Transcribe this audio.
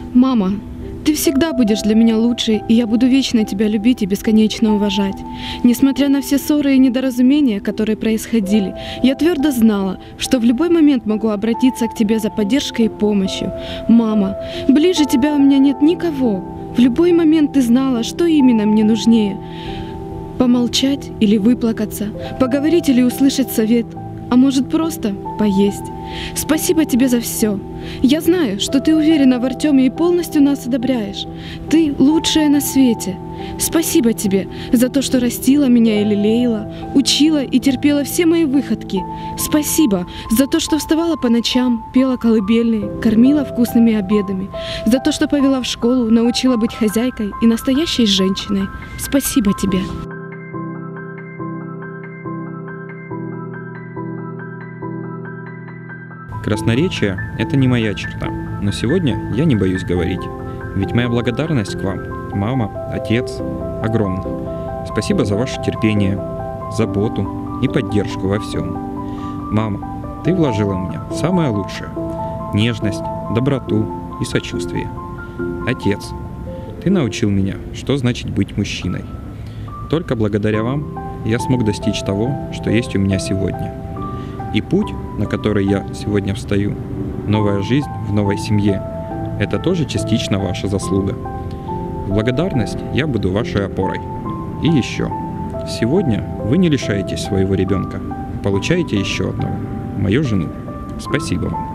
Мама, ты всегда будешь для меня лучшей, и я буду вечно тебя любить и бесконечно уважать. Несмотря на все ссоры и недоразумения, которые происходили, я твердо знала, что в любой момент могу обратиться к тебе за поддержкой и помощью. Мама, ближе тебя у меня нет никого. В любой момент ты знала, что именно мне нужнее. Помолчать или выплакаться, поговорить или услышать совет, а может просто поесть. Спасибо тебе за все. Я знаю, что ты уверена в Артеме и полностью нас одобряешь. Ты лучшая на свете. Спасибо тебе за то, что растила меня и лелеяла, учила и терпела все мои выходки. Спасибо за то, что вставала по ночам, пела колыбельные, кормила вкусными обедами. За то, что повела в школу, научила быть хозяйкой и настоящей женщиной. Спасибо тебе. Красноречие – это не моя черта, но сегодня я не боюсь говорить. Ведь моя благодарность к вам, мама, отец, огромна. Спасибо за ваше терпение, заботу и поддержку во всем. Мама, ты вложила в меня самое лучшее – нежность, доброту и сочувствие. Отец, ты научил меня, что значит быть мужчиной. Только благодаря вам я смог достичь того, что есть у меня сегодня. И путь, на который я сегодня встаю, новая жизнь в новой семье, это тоже частично ваша заслуга. В благодарность я буду вашей опорой. И еще. Сегодня вы не лишаетесь своего ребенка, получаете еще одного, мою жену. Спасибо вам.